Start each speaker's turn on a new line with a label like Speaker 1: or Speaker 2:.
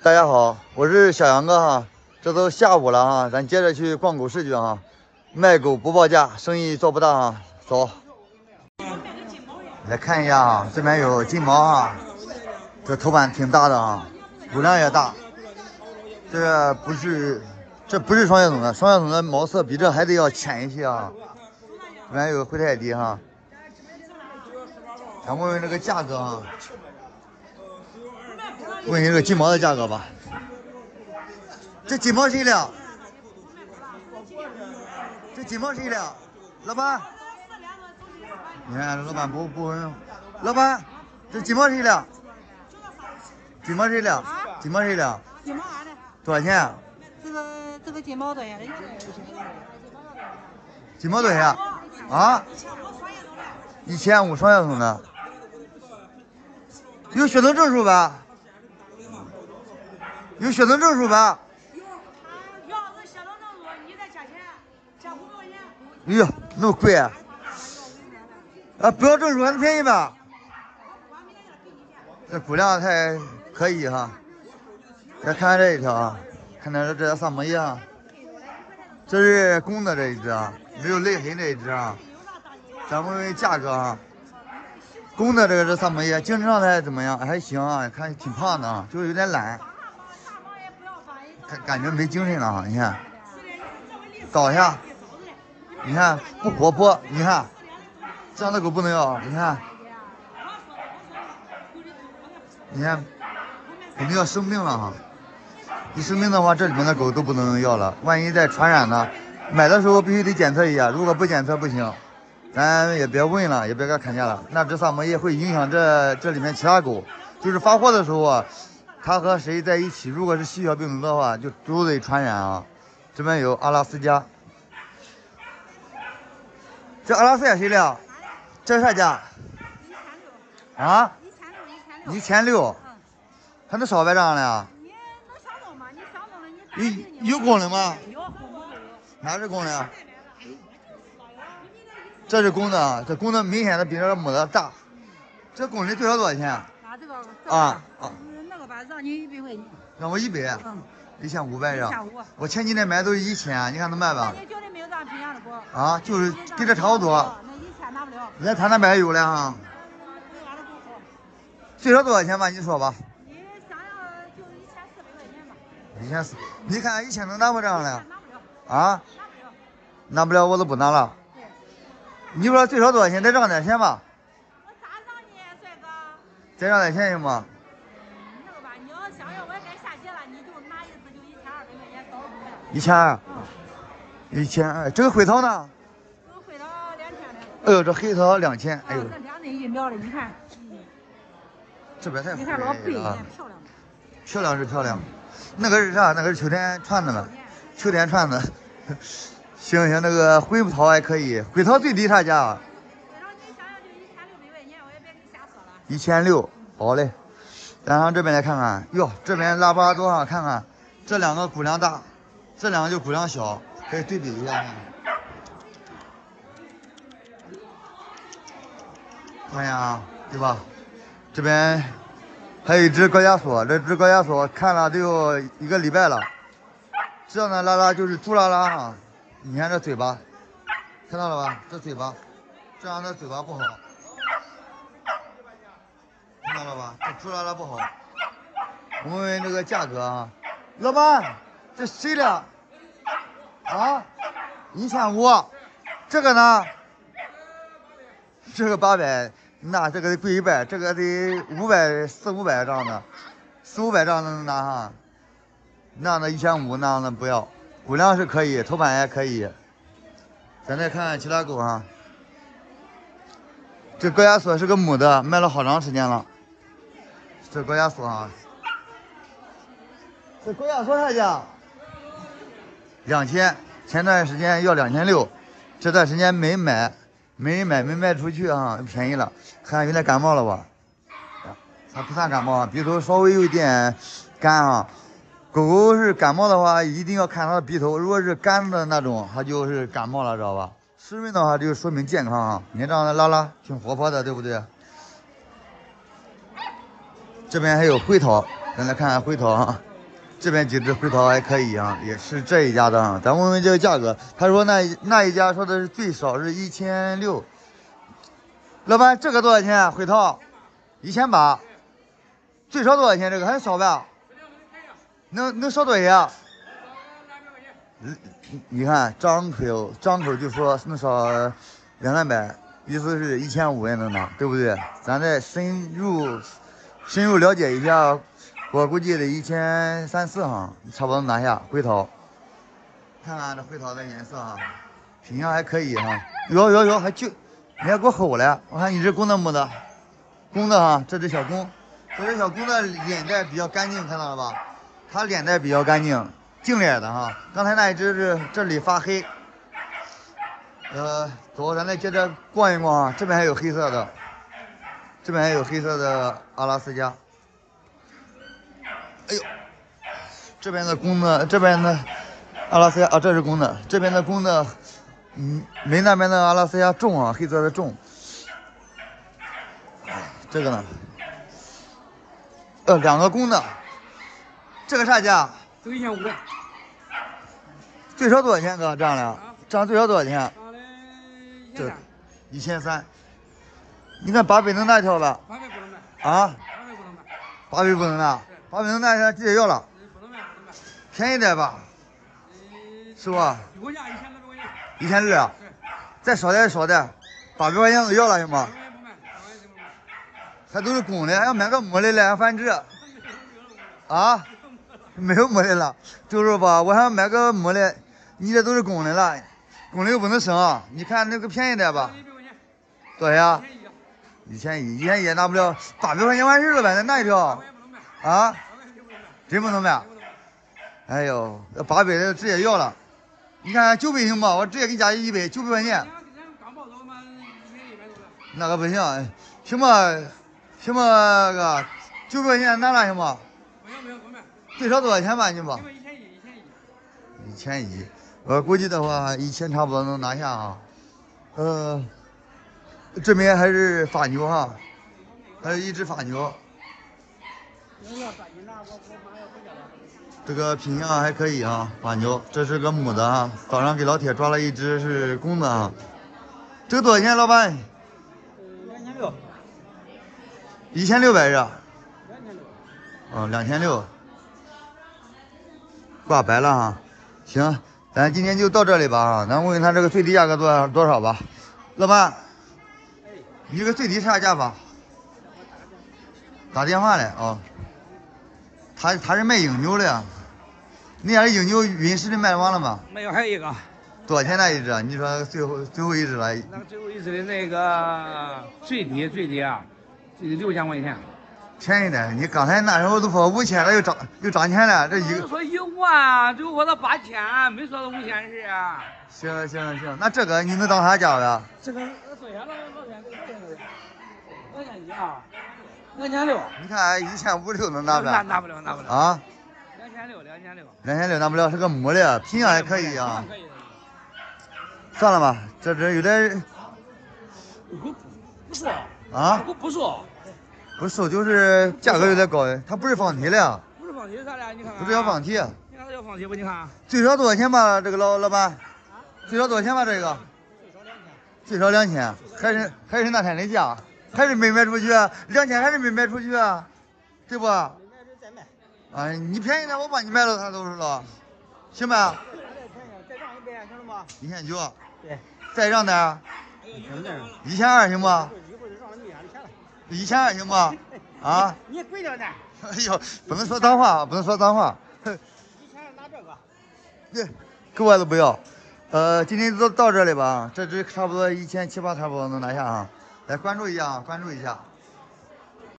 Speaker 1: 大家好，我是小杨哥哈，这都下午了哈，咱接着去逛狗市去哈。卖狗不报价，生意做不大哈，走。来看一下啊，这边有金毛哈，这头版挺大的啊，骨量也大。这不是双血统的，双血统的毛色比这还得要浅一些啊。这边有个灰泰迪哈，咱问问这个价格啊。问一下这个金毛的价格吧。这金毛谁的？这金毛谁的？老板，你看老板不问。老板，这金毛谁的？金毛谁的？金毛谁的？
Speaker 2: 金毛俺的。
Speaker 1: 多少钱？
Speaker 2: 这个金毛多少钱？
Speaker 1: 金毛多少钱？啊？1500双血统的。有血统证书吧？有血统证书吧？
Speaker 2: 有，要是血统证书，你这加钱，加500块钱。
Speaker 1: 哎呦，那么贵啊！不要证书还能便宜吧？这骨量还可以哈。再看看这一条啊，看看这萨摩耶啊，这是公的这一只啊，没有泪痕这一只啊。咱们问问价格啊。公的这个是萨摩耶，精神状态怎么样？还行啊，看挺胖的啊，就是有点懒。感觉没精神了哈，你看，搞一下，你看不活泼，你看这样的狗不能要，你看，肯定要生病了哈，一生病的话，这里面的狗都不能要了，万一再传染呢，买的时候必须得检测一下，如果不检测不行，咱也别问了，也别给它砍价了，那只萨摩耶会影响这里面其他狗，就是发货的时候啊。它和谁在一起？如果是细小病毒的话，就都得传染啊。这边有阿拉斯加，这阿拉斯加谁的？这啥价？啊？1600，还能少白账了呀？
Speaker 2: 你能想中吗？你想中了，你
Speaker 1: 有公的吗？
Speaker 2: 有，
Speaker 1: 哪是公的？这是公的，这公的明显的比这母的大。这公的最少多少钱？
Speaker 2: 这个
Speaker 1: 啊。
Speaker 2: 那个吧，让你100块钱。
Speaker 1: 让我100，1500让。
Speaker 2: 1500。
Speaker 1: 我前几天买都是1000，你看能卖吧？
Speaker 2: 你绝对没有咱平阳的狗。
Speaker 1: 啊，就是跟这差不多。
Speaker 2: 那1000拿不了。
Speaker 1: 人家他那边有了哈。最少多少钱吧？你说吧。
Speaker 2: 你想要就1400块钱吧。
Speaker 1: 1400，你看1000能拿不上了？
Speaker 2: 拿不了。
Speaker 1: 啊？拿不了，我都不拿了。
Speaker 2: 对。
Speaker 1: 你说最少多少钱？再让点钱吧。
Speaker 2: 我咋让你，帅哥？
Speaker 1: 再让点钱行吗？
Speaker 2: 那个吧，你要想要我也该下节了，你就拿一次就1200块钱，少了
Speaker 1: 1200。1200，这个灰桃呢？
Speaker 2: 这个灰桃2000的。
Speaker 1: 哎呦，这黑桃2000，哎呦。
Speaker 2: 这两内一苗的，你看。
Speaker 1: 这边太
Speaker 2: 你看老贵
Speaker 1: 了，
Speaker 2: 漂亮。
Speaker 1: 漂亮是漂亮，那个是啥？那个是秋天串的吗？秋天串的。行，那个灰桃还可以，灰桃最低啥价？
Speaker 2: 灰桃你想要就1600块钱，我也别给你瞎说了。
Speaker 1: 1600，好嘞。咱上这边来看看，哟，这边拉布拉多哈，看看这两个骨量大，这两个就骨量小，可以对比一下。看一下啊，对吧？这边还有一只高加索，这只高加索看了得有1个礼拜了。这样的拉拉就是猪拉拉哈，你看这嘴巴，看到了吧？这嘴巴，这样的嘴巴不好，看到了吧？这猪拉拉不好。我们问这个价格啊，老板，这谁的？啊？1500，这个呢？这个800。那这个得贵100，这个得500、400-500这样的，400-500这样的能拿哈。那样的1500，那样的不要。骨量是可以，头版也可以。咱再看看其他狗哈。这高加索是个母的，卖了好长时间了。这高加索啊，这高加索啥价？2000，前段时间要2600，这段时间没买。没人买，没卖出去啊，便宜了。看有点感冒了吧？它不算感冒，鼻头稍微有点干啊。狗狗是感冒的话，一定要看它的鼻头，如果是干的那种，它就是感冒了，知道吧？湿润的话就说明健康啊。你看这样的拉拉挺活泼的，对不对？这边还有灰桃，咱来看看灰桃啊。 这边几只回头还可以啊，也是这一家的啊。咱问问这个价格，他说那一家说的是最少是1600。老板，这个多少钱？回头1800，最少多少钱？这个还少呗？能少多些？你看张口就说能少200-300，意思是1500也能拿，对不对？咱再深入了解一下，我估计得1300-1400哈，差不多能拿下回头。看看这回头的颜色哈，品相还可以哈。有，还就你还给我吼了。我看你这公的母的，公的哈，这只小公的脸蛋比较干净，看到了吧？它脸蛋比较干净，净脸的哈。刚才那一只是这里发黑。走，咱再接着逛一逛啊，这边还有黑色的，这边还有黑色的阿拉斯加。哎呦，这边的公的，这边的阿拉斯加啊，这是公的，这边的公的，没那边的阿拉斯加重啊，黑色的重。这个呢，2个公的，这个啥价？
Speaker 3: 这个1500。
Speaker 1: 最少多少钱哥？这样的，这样最少多少钱？
Speaker 3: 这
Speaker 1: 1300。你看800能拿一条吧？
Speaker 3: 800不能卖
Speaker 1: 啊
Speaker 3: ，800不能卖。
Speaker 1: 800不能拿，800能拿一条直接要了，
Speaker 3: 不能卖。
Speaker 1: 便宜点吧，是吧
Speaker 3: 原价1200块钱。
Speaker 1: 1600，再少点，800块钱都要了行吗？
Speaker 3: 不卖，
Speaker 1: 还都是公的，要买个母的来繁殖。啊？没有母的了，就是吧？我想买个母的，你这都是公的了，公的又不能生啊。你看那个便宜点吧，多少呀？1100也拿不了，800块钱完事了呗，再拿一条。啊？真不能卖？哎呦，要800的直接要了。你看900行吗？我直接给你加100，900块钱。那个不行，行吧哥，900块钱拿了行吗？
Speaker 3: 不卖。
Speaker 1: 最少多少钱吧你吧
Speaker 3: ？1100。
Speaker 1: 我估计的话1000差不多能拿下啊。这边还是法牛哈，还是一只法牛。这个品相还可以啊，法牛，这是个母的啊。早上给老铁抓了一只是公的啊。这个多少钱，老板？2600是？2600。挂白了哈。行，咱今天就到这里吧啊。咱问问他这个最低价格多少吧，老板。你这个最低啥价吧？打电话来啊。他是卖英牛的呀。那家的英牛陨石的卖完了吗？
Speaker 3: 没有，还有一个。
Speaker 1: 多少钱那一只？你说最后一只了？
Speaker 3: 那最后一只的那个最低啊，最低6000块钱。
Speaker 1: 便宜点，你刚才那时候都说5000了，又涨钱了，这一个。
Speaker 3: 说1万，最后说到8000，没说到5000是啊。
Speaker 1: 行，那这个你能当啥价呀？
Speaker 3: 这个多少钱了？多少钱啊？2600。
Speaker 1: 你看1500能拿不了？
Speaker 3: 拿不了
Speaker 1: 啊
Speaker 3: ？2600。
Speaker 1: 拿不了，是个母的，品相还可以啊。算了吧，这有点。
Speaker 3: 不说
Speaker 1: 啊？
Speaker 3: 不说。
Speaker 1: 不是，就是价格有点高，它不是仿体的。
Speaker 3: 不是仿体啥的？你看看。
Speaker 1: 不是要仿体。
Speaker 3: 你看它要仿体不？你看。
Speaker 1: 最少多少钱吧，这个老板？最少多少钱吧，这个？最少2000，还是那天的价，还是没卖出去，2000还是没卖出去，对不？没卖出再卖。啊，你便宜点，我帮你卖了，他都是了，行吧？
Speaker 3: 再让100行了吗
Speaker 1: ？1900。
Speaker 3: 对。
Speaker 1: 再让点？1200行吗？1200行吗？啊？
Speaker 3: 你贵点点。
Speaker 1: 哎呦，不能说脏话。
Speaker 3: 1000拿这个。
Speaker 1: 对，给我都不要。今天就到这里吧，这只差不多1700-1800差不多能拿下啊。来关注一下。